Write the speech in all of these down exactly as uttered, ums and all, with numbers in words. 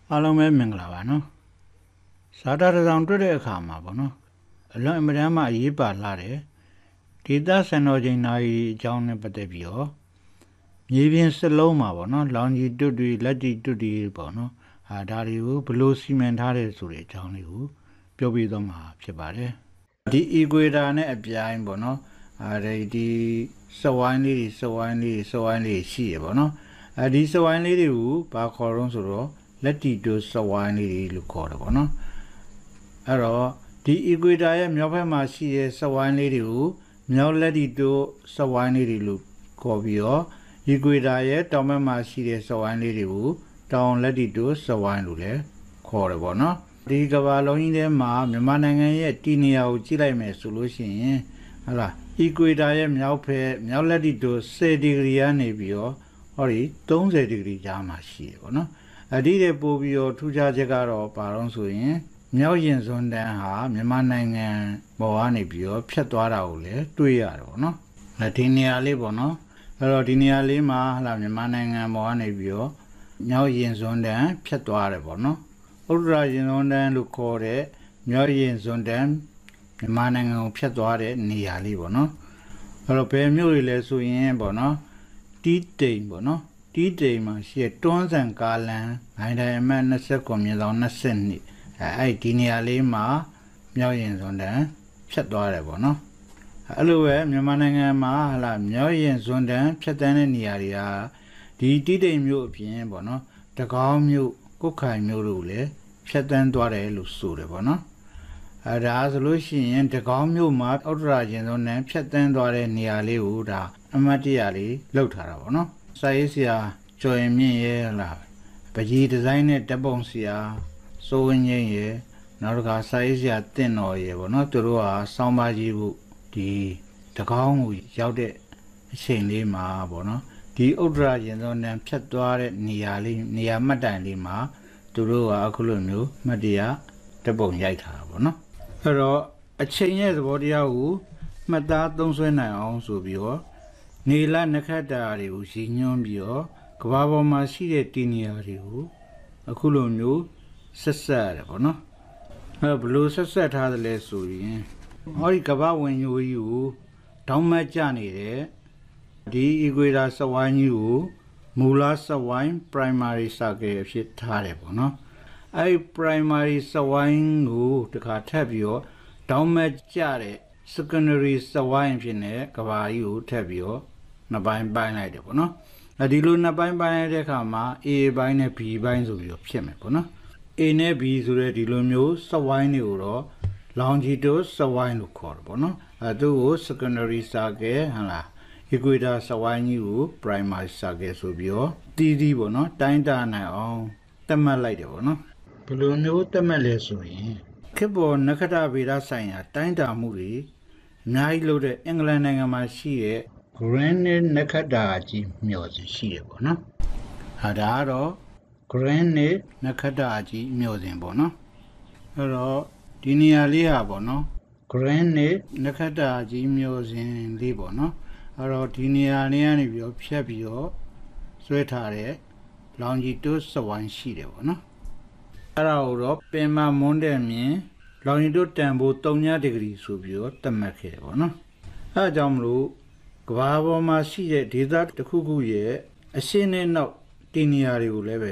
အားလုံးပဲမင်္ဂလာပါနော်စာတာတစ်စောင်တွေ့တဲ့အခါမှာပေါ့နော်အလွန်အမတန်မှအရေးပါလာတယ်ဒေသစံတော်ချိန်နာရီအကြောင်းနဲ့ပတ်သက်ပြီးတော့မြေပြင်စလုံးမှာပေါ့နော်လောင်ကြီးတွတ်တွေလက်တီတွတ်တွေပေါ့နော်ဟာဒါတွေကိုဘလို့စီမံထားတယ်ဆိုတဲ့အကြောင်းလေးကိုပြောပြသွားမှာဖြစ်ပါတယ်ဒီအီကွေတာနဲ့အပြိုင်ပေါ့နော်အဲဒီဒီစဝိုင်းလေးတွေစဝိုင်းလေးစဝိုင်းလေးရှိရပေါ့နော်အဲဒီစဝိုင်းလေးတွေကိုဘာခေါ်တော့ဆိုတော့လက်တီတို့စဝိုင်းလေးတွေလို့ခေါ်တယ်ပေါ့နော်အဲ့တော့ဒီအီကွေတာရဲ့မြောက်ဘက်မှာရှိတဲ့စဝိုင်းလေးတွေကိုမြောက်လက်တီတို့စဝိုင်းလေးတွေလို့ခေါ်ပြီးတော့အီကွေတာရဲ့တောင်ဘက်မှာရှိတဲ့စဝိုင်းလေးတွေကိုတောင်လက်တီတို့စဝိုင်းလို့လည်းခေါ်တယ်ပေါ့နော်ဒီကမ္ဘာလုံးကြီးထဲမှာမြန်မာနိုင်ငံရဲ့တည်နေရာကိုကြည့်လိုက်မယ်ဆိုလို့ရှိရင်ဟုတ်လားအီကွေတာရဲ့မြောက်ဘက်မြောက်လက်တီတို့ဆယ်ဒီဂရီကနေပြီးတော့ဟောဒီသုံးဆယ်ဒီဂရီကြားမှာရှိတယ်ပေါ့နော်အဒီတဲ့ပို့ပြီးတော့ထူးခြားချက်ကတော့ပါတော့ဆိုရင်မြောက်ရင်စွန်းတန်းဟာမြန်မာနိုင်ငံပေါ်ကနေပြီးတော့ဖြတ်သွားတာကိုလည်းတွေ့ရတယ်ပေါ့နော်ဒီနေရာလေးပေါ့နော်အဲ့တော့ဒီနေရာလေးမှာဟလာမြန်မာနိုင်ငံပေါ်ကနေပြီးတော့မြောက်ရင်စွန်းတန်းဖြတ်သွားတယ်ပေါ့နော်ဥဒရာရင်စွန်းတန်းလို့ခေါ်တဲ့မြောက်ရင်စွန်းတန်းမြန်မာနိုင်ငံကိုဖြတ်သွားတဲ့နေရာလေးပေါ့နော်အဲ့တော့ဘယ်မြို့တွေလဲဆိုရင်ပေါ့နော်တီးတိမ်ပေါ့နော်တီးတိမ်မှာရှိတဲ့တွန်းဆန်ကားလန်ဘိုင်တိုင်အမှတ်၂၉မြေဆောင်၂၂အဲအဲ့ဒီနေရာလေးမှာမြောက်ရင်စွန်းတန်းဖြတ်သွားတယ်ပေါ့နော်အဲ့လိုပဲမြန်မာနိုင်ငံမှာဟလာမြောက်ရင်စွန်းတန်းဖြတ်တန်းတဲ့နေရာတွေကဒီတီးတိမ်မြို့အပြင်ပေါ့နော်တကောင်းမြို့ကုတ်ခိုင်မြို့တို့လည်းဖြတ်တန်းသွားတယ်လို့ဆိုတယ်ပေါ့နော်အဲဒါဆိုလို့ရှိရင်တကောင်းမြို့မှာဥဒရာရင်စွန်းတန်းဖြတ်တန်းသွားတဲ့နေရာလေးကိုဒါအမတ်တရလေးလောက်ထားတာပေါ့နော်စာရေးဆရာကျော်ရင်မြင့်ရဲ့လားပကြီးဒီဇိုင်းနဲ့ဓာတ်ပုံဆရာစိုးဝင်းငိမ့်ရဲ့နောက်တစ်ခါစာရေးဆရာတင့်တော်ရဲ့ပေါ့နော်သူတို့ဟာစောင်းပါကြီးဖို့ဒီတကောင်းကိုရောက်တဲ့အချိန်လေးမှာပေါ့နော်ဒီဥဒရာရင်စွန်းတန်းဖြတ်သွားတဲ့နေရာလေးနေရာမှတ်တိုင်လေးမှာသူတို့ကအခုလိုမျိုးမှတ်တရဓာတ်ပုံရိုက်ထားတာပေါ့နော်အဲ့တော့အချိန်ရဲ့သဘောတရားကိုမှတ်သားသုံးစွဲနိုင်အောင်ဆိုပြီးတော့နေလနက္ခတ္တတွေကိုရည်ညွှန်းပြီးတော့ကဘာပေါ်မှာရှိတဲ့တည်နေရာတွေကိုအခုလိုမျိုးဆက်ဆက်ရတယ်ပေါ့နော်အဲ့ဘလို့ဆက်ဆက်ထားတယ်လဲဆိုရင်ဟောဒီကဘာဝင်ညိုကြီးကိုတောင်းမတ်ကြနေတဲ့ဒီအီကွေတာစဝိုင်းကြီးကိုမူလစဝိုင်း primary circle အဖြစ်ထားတယ်ပေါ့နော်အဲ့ primary စဝိုင်းကိုတခါထပ်ပြီးတော့တောင်းမတ်ကြတဲ့ secondary စဝိုင်းဖြစ်နေကဘာကြီးကိုထပ်ပြီးတော့နှစ်ပိုင်းပိုင်းလိုက်တယ်ပေါ့နော်အဲဒီလိုနှစ်ပိုင်းပိုင်းလိုက်တဲ့အခါမှာ A ဘိုင်းနဲ့ B ဘိုင်းဆိုပြီးတော့ဖြစ်မယ်ပေါ့နော် A နဲ့ B ဆိုတဲ့ဒီလိုမျိုးစဝိုင်းတွေကိုတော့ longitude စဝိုင်းလို့ခေါ်တယ်ပေါ့နော်အဲသူ့ကို secondary circle ဟလား equator စဝိုင်းကြီးကို primary circle ဆိုပြီးတော့တီးတီးပေါ့နော်တိုင်းတာနိုင်အောင်သတ်မှတ်လိုက်တယ်ပေါ့နော်ဘယ်လိုမျိုးသတ်မှတ်လဲဆိုရင်ခေတ်ပေါ်နက္ခတ္တဗေဒဆိုင်ရာတိုင်းတာမှုတွေအများကြီးလုပ်တဲ့အင်္ဂလန်နိုင်ငံမှာရှိတဲ့ granite နက္ခတ္တကြီးမျှော်စင်ရှိတယ်ပေါ့နော်ဟာဒါကတော့ granite နက္ခတ္တကြီးမျှော်စင်ပေါ့နော်အဲ့တော့ဒီနေရာလေးဟာပေါ့နော် granite နက္ခတ္တကြီးမျှော်စင်လေးပေါ့နော်အဲ့တော့ဒီနေရာလေးကနေပြီးတော့ဖြတ်ပြီးတော့ဆွဲထားတဲ့ longitude စဝိုင်းရှိတယ်ပေါ့နော်အဲ့ဒါကိုတော့ပင်မမွန်းတဲ့မြင် longitude တန်ဖိုး၃ဒီဂရီဆိုပြီးတော့သတ်မှတ်ခဲ့တယ်ပေါ့နော်အဲအကြောင်းမလို့ကဘာပေါ်မှာရှိတဲ့ဒေသတစ်ခုခုရဲ့အရှင်းနဲ့နောက်တင်နေရာတွေကိုလည်းပဲ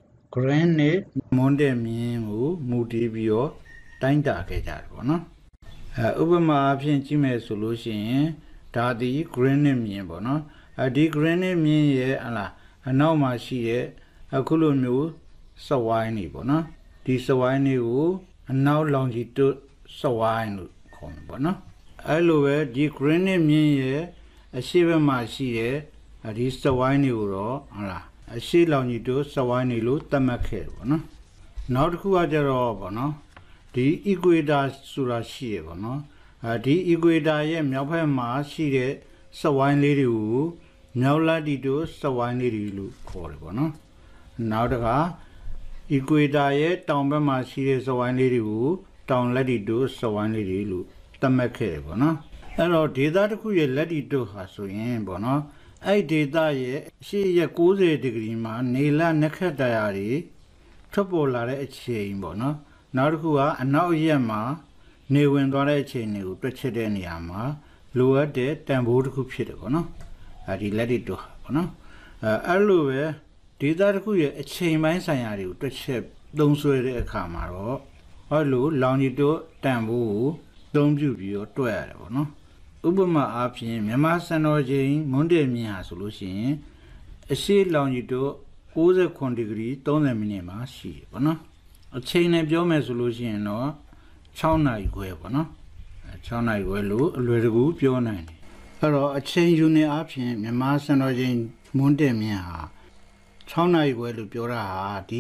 granite မွန်းတဲ့မြင်ကိုမူတည်ပြီးတော့တိုင်းတာခဲ့ကြတယ်ပေါ့နော်အဲဥပမာအဖြစ်ကြည့်မယ်ဆိုလို့ရှိရင်ဒါဒီ granite မြင်ပေါ့နော်အဲဒီ granite မြင်ရဲ့ဟလားအနောက်မှာရှိတဲ့အခုလိုမျိုးစဝိုင်းနေပေါ့နော်ဒီစဝိုင်းတွေကိုအနောက် longitude စဝိုင်းလို့ခေါ်မှာပေါ့နော်အဲလိုပဲဒီ granite မြင်ရဲ့အရှိဘက်မှာရှိတဲ့ဒီစဝိုင်းတွေကိုတော့ဟလားအရှိ longitude စဝိုင်းနေလို့သတ်မှတ်ခဲ့တယ်ပေါ့နော်နောက်တစ်ခုကကြတော့ပေါ့နော်ဒီ equator ဆိုတာရှိရပေါ့နော်အဲဒီ equator ရဲ့မြောက်ဘက်မှာရှိတဲ့စဝိုင်းလေးတွေကိုမြောက်လက်တီတို့စဝိုင်းလေးတွေလို့ခေါ်တယ်ပေါ့နော်နောက်တစ်ခါ equator ရဲ့တောင်ဘက်မှာရှိတဲ့စဝိုင်းလေးတွေကိုတောင်လက်တီတို့စဝိုင်းလေးတွေလို့သတ်မှတ်ခဲ့တယ်ပေါ့နော်အဲ့တော့ဒေသတစ်ခုရဲ့လက်တီတို့ဟာဆိုရင်ပေါ့နော်အဲ့ဒေသရဲ့အရှေ့ရဲ့၉၀ဒီဂရီမှာနေလနက္ခတ္တရာတွေထွက်ပေါ်လာတဲ့အချိန်ပေါ့နော်နောက်တစ်ခုကအနောက်ရက်မှာနေဝင်သွားတဲ့အချိန်တွေကိုတွက်ချက်တဲ့နေရာမှာလိုအပ်တဲ့တန်ဖိုးတစ်ခုဖြစ်တယ်ပေါ့နော်အဲဒီလက်တွေတော့ပေါ့နော်အဲအဲ့လိုပဲဒေတာတစ်ခုရဲ့အချိန်ပိုင်းဆိုင်ရာတွေကိုတွက်ချက်သုံးဆွဲတဲ့အခါမှာတော့ဟောလိုလောင်ဂျီတွတ်တန်ဖိုးကိုသုံးပြုပြီးတော့တွက်ရတယ်ပေါ့နော်ဥပမာအားဖြင့်မြန်မာစံတော်ချိန်မွန်းတည့်မြင့်ဟာဆိုလို့ရှိရင်အရှိလောင်ဂျီတွတ်၉၉ဒီဂရီ၃၀မိနစ်မှာရှိတယ်ပေါ့နော်အချိန်နဲ့ပြောမယ်ဆိုလို့ရှိရင်တော့၆နာရီခွဲပေါ့နော်၆နာရီခွဲလို့အလွယ်တကူပြောနိုင်တယ်အဲ့တော့အချိန်ယူနေအားဖြင့်မြန်မာစံတော်ချိန်မွန်းတည့်မြင့်ဟာ၆နာရီခွဲလို့ပြောတာဟာဒီ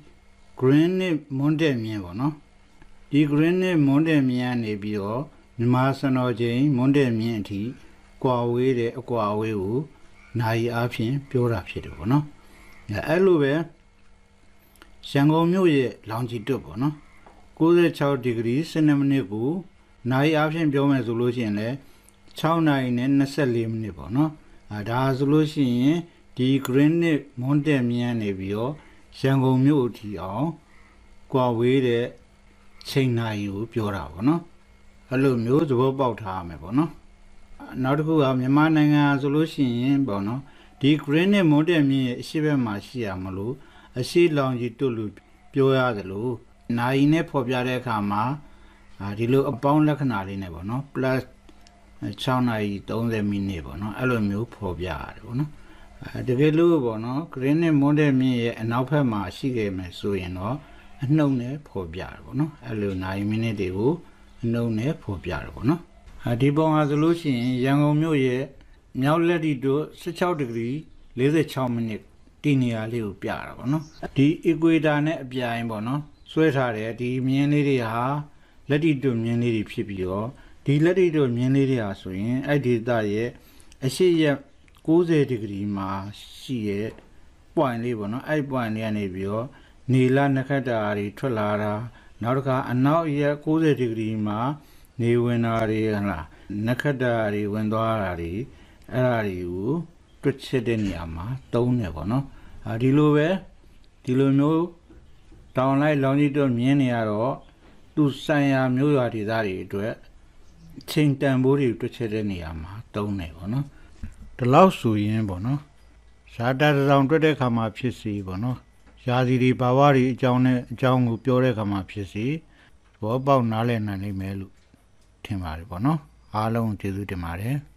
Greenwich မွန်းတည့်မြင့်ပေါ့နော်ဒီ Greenwich မွန်းတည့်မြင့်ကနေပြီးတော့မြန်မာစံတော်ချိန်မွန်းတည့်မြင့်အထိကွာဝေးတဲ့အကွာအဝေးကိုနိုင်အားဖြင့်ပြောတာဖြစ်တယ်ပေါ့နော်အဲ့လိုပဲရန်ကုန်မြို့ရဲ့လောင်ဂျီတွတ်ပေါ့နော်၉၆ဒီဂရီ၁၂မိနစ်ကိုနိုင်အားဖြင့်ပြောမယ်ဆိုလို့ရှိရင်လည်း၆နာရီနဲ့၂၄မိနစ်ပေါ့နော်အဲဒါဆိုလို့ရှိရင်ဒီ Greenwich မွန်းတည့်မြင့်နေပြီးတော့ရန်ကုန်မြို့အထိအောင်ကွာဝေးတဲ့ချိန်နိုင်ကိုပြောတာပေါ့နော်အဲ့လိုမျိုးသဘောပေါက်ထားရမယ်ပေါ့နော်နောက်တစ်ခုကမြန်မာနိုင်ငံဆိုလို့ရှိရင်ပေါ့နော်ဒီ Greenwich မွန်းတည့်မြင့်ရဲ့အရှိဘက်မှာရှိရမလို့အရှိလောင်ကြီးတွတ်လို့ပြောရတယ်လို့နိုင်နဲ့ဖော်ပြတဲ့အခါမှာဒီလိုအပေါင်းလက္ခဏာလေးနဲ့ပေါ့နော် plus ၆နာရီ၃၀မိနစ်ပေါ့နော်အဲ့လိုမျိုးဖော်ပြရတယ်ပေါ့နော်အဲတကယ်လို့ပေါ့နော် Greenwich မွန်းတည့်မြင့်ရဲ့အနောက်ဘက်မှာရှိခဲ့မယ်ဆိုရင်တော့အနှုတ်နဲ့ဖော်ပြရတယ်ပေါ့နော်အဲ့လိုနိုင်မိနစ်တွေကိုအနှုတ်နဲ့ဖော်ပြရတယ်ပေါ့နော်အဲဒီပုံဟာဆိုလို့ရှိရင်ရန်ကုန်မြို့ရဲ့မြောက်လက်တီတို့၁၆ဒီဂရီ၄၆မိနစ်ဒီနေရာလေးကိုပြတာပေါ့နော်ဒီ equator နဲ့အပြိုင်ပေါ့နော်ဆွဲထားတဲ့ဒီမြင်းလေးတွေဟာလက်တီတို့မြင်းလေးတွေဖြစ်ပြီးတော့ဒီလက်တီတို့မြင်းလေးတွေဟာဆိုရင်အဲ့ဒီဒေသရဲ့အရှိရက်၉၀ဒီဂရီမှာရှိရဲ့ point လေးပေါ့နော်အဲ့ point လေးကနေပြီးတော့နေလနက္ခတ္တတွေထွက်လာတာနောက်တစ်ခါအနောက်ရက်၉၀ဒီဂရီမှာနေဝင်တာတွေဟလားနက္ခတ္တတွေဝင်သွားတာတွေအဲ့ဒါတွေကိုတွက်ချက်တဲ့နေရာမှာသုံးတယ်ပေါ့နော်အဲဒီလိုပဲဒီလိုမျိုးတောင်လိုက်လောင်ကြီးတော့မြင်းနေရတော့သူဆိုင်ရာမျိုးရွာဒေသတွေအတွက်ချိန်တန်ဖိုးတွေတွက်ချက်တဲ့နေရာမှာသုံးတယ်ပေါ့နော်ဒီလောက်ဆိုရင်ပေါ့နော်ဇာတာတောင်တွက်တဲ့ခါမှာဖြစ်စီပေါ့နော်ရာသီတွေဘာဝတွေအကြောင်းနဲ့အကြောင်းကိုပြောတဲ့ခါမှာဖြစ်စီဘောပေါက်နားလည်နိုင်လိမ့်မယ်လို့ထင်ပါတယ်ပေါ့နော်အားလုံးကျေးဇူးတင်ပါတယ်